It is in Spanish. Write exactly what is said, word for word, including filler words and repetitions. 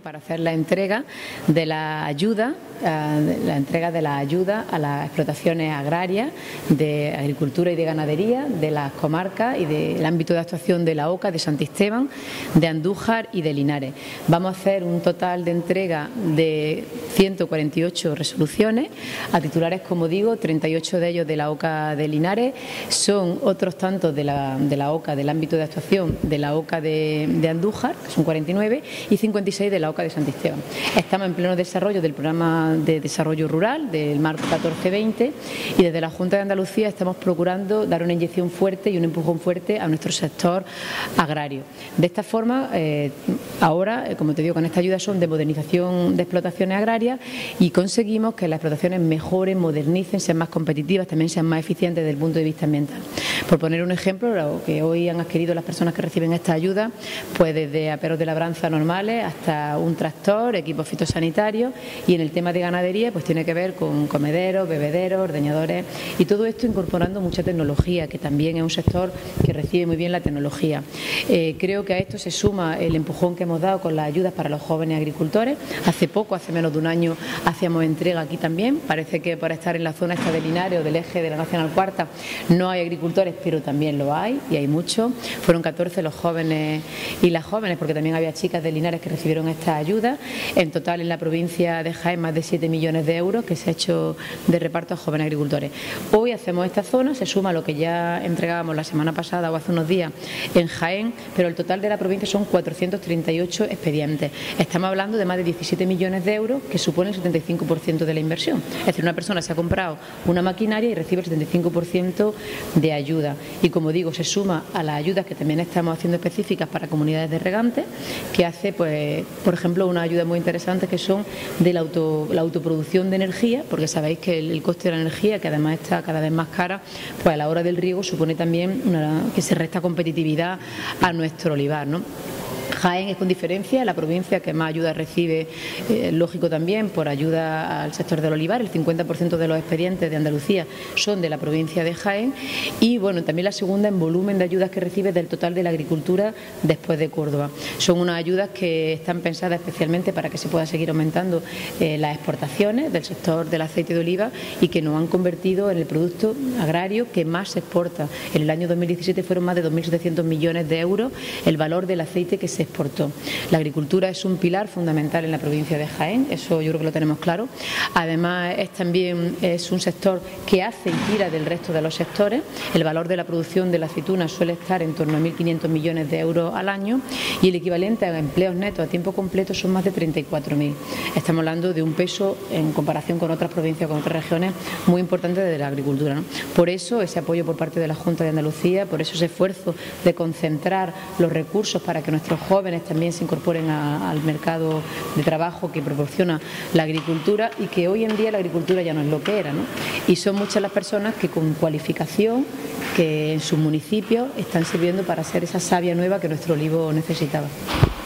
para hacer la entrega de la ayuda, la entrega de la ayuda a las explotaciones agrarias de agricultura y de ganadería de las comarcas y del ámbito de actuación de la OCA, de Santisteban, de Andújar y de Linares. Vamos a hacer un total de entrega de ciento cuarenta y ocho resoluciones a titulares, como digo, treinta y ocho de ellos de la OCA de Linares, son otros tantos de la, de la OCA del ámbito de actuación de la OCA de, de Andújar, que son cuarenta y nueve, y cincuenta y seis de la OCA de Santisteban. Estamos en pleno desarrollo del programa de desarrollo rural del marco catorce veinte y desde la Junta de Andalucía estamos procurando dar una inyección fuerte y un empujón fuerte a nuestro sector agrario. De esta forma, eh, ahora, como te digo, con esta ayuda son de modernización de explotaciones agrarias y conseguimos que las explotaciones mejoren, modernicen, sean más competitivas, también sean más eficientes desde el punto de vista ambiental. Por poner un ejemplo, lo que hoy han adquirido las personas que reciben esta ayuda, pues desde aperos de labranza normales hasta un tractor, equipos fitosanitarios, y en el tema de ganadería pues tiene que ver con comederos, bebederos, ordeñadores y todo esto incorporando mucha tecnología, que también es un sector que recibe muy bien la tecnología. Eh, creo que a esto se suma el empujón que hemos dado con las ayudas para los jóvenes agricultores. Hace poco, hace menos de un año, hacíamos entrega aquí también. Parece que por estar en la zona esta de Linares o del eje de la Nacional Cuarta no hay agricultores, pero también lo hay y hay muchos. Fueron catorce los jóvenes y las jóvenes, porque también había chicas de Linares que recibieron esta ayuda. En total en la provincia de Jaén más de siete millones de euros que se ha hecho de reparto a jóvenes agricultores. Hoy hacemos esta zona, se suma a lo que ya entregábamos la semana pasada o hace unos días en Jaén, pero el total de la provincia son cuatrocientos treinta y ocho expedientes. Estamos hablando de más de diecisiete millones de euros, que supone el setenta y cinco por ciento de la inversión. Es decir, una persona se ha comprado una maquinaria y recibe el setenta y cinco por ciento de ayuda. Y como digo, se suma a las ayudas que también estamos haciendo específicas para comunidades de regantes, que hace, pues, por ejemplo, una ayuda muy interesante que son de la, auto, la autoproducción de energía, porque sabéis que el, el coste de la energía, que además está cada vez más cara, pues a la hora del riego supone también una, que se resta competitividad a nuestro olivar, ¿no? Jaén es con diferencia la provincia que más ayuda recibe, eh, lógico también, por ayuda al sector del olivar. El cincuenta por ciento de los expedientes de Andalucía son de la provincia de Jaén y bueno, también la segunda en volumen de ayudas que recibe del total de la agricultura después de Córdoba. Son unas ayudas que están pensadas especialmente para que se pueda seguir aumentando eh, las exportaciones del sector del aceite de oliva y que nos han convertido en el producto agrario que más se exporta. En el año dos mil diecisiete fueron más de dos mil setecientos millones de euros el valor del aceite que se exportó. La agricultura es un pilar fundamental en la provincia de Jaén, eso yo creo que lo tenemos claro. Además es también es un sector que hace y tira del resto de los sectores. El valor de la producción de la aceituna suele estar en torno a mil quinientos millones de euros al año y el equivalente a empleos netos a tiempo completo son más de treinta y cuatro mil. Estamos hablando de un peso en comparación con otras provincias, con otras regiones, muy importante de la agricultura, ¿no? Por eso ese apoyo por parte de la Junta de Andalucía, por eso ese esfuerzo de concentrar los recursos para que nuestros jóvenes también se incorporen a, al mercado de trabajo que proporciona la agricultura y que hoy en día la agricultura ya no es lo que era, ¿no? Y son muchas las personas que con cualificación que en sus municipios están sirviendo para hacer esa savia nueva que nuestro olivo necesitaba.